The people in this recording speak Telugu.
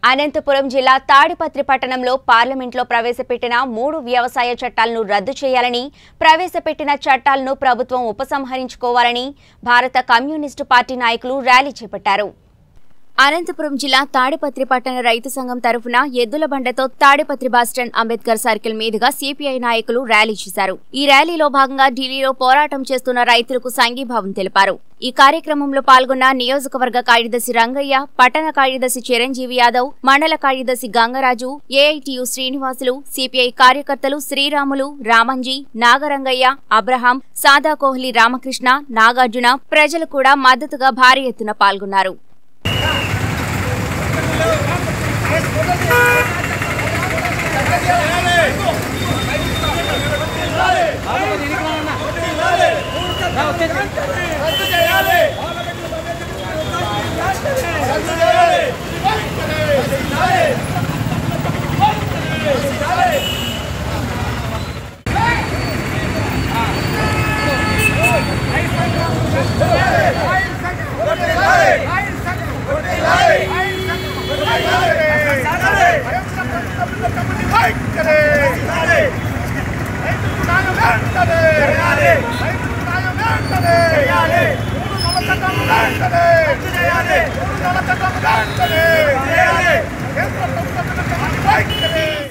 అనంతపురం జిల్లా తాడిపత్రి పట్టణంలో పార్లమెంట్లో ప్రవేశపెట్టిన 3 వ్యవసాయ చట్టాలను రద్దు చేయాలని, ప్రవేశపెట్టిన చట్టాలను ప్రభుత్వం ఉపసంహరించుకోవాలని భారత కమ్యూనిస్టు పార్టీ నాయకులు ర్యాలీ చేపట్టారు. అనంతపురం జిల్లా తాడిపత్రి పట్టణ రైతు సంఘం తరఫున ఎద్దుల బండతో తాడిపత్రి బస్టాండ్ అంబేద్కర్ సర్కిల్ మీదుగా సిపిఐ నాయకులు ర్యాలీ చేశారు. ఈ ర్యాలీలో భాగంగా ఢిల్లీలో పోరాటం చేస్తున్న రైతులకు సంఘీభావం తెలిపారు. ఈ కార్యక్రమంలో పాల్గొన్న నియోజకవర్గ కార్యదర్శి రంగయ్య, పట్టణ కార్యదర్శి చిరంజీవి యాదవ్, మండల కార్యదర్శి గంగరాజు, ఏఐటియు శ్రీనివాసులు, సిపిఐ కార్యకర్తలు శ్రీరాములు, రామంజీ, నాగరంగయ్య, అబ్రహాం, సాదా కోహ్లీ రామకృష్ణ, నాగార్జున ప్రజలు కూడా మద్దతుగా భారీ ఎత్తున పాల్గొన్నారు. Hey!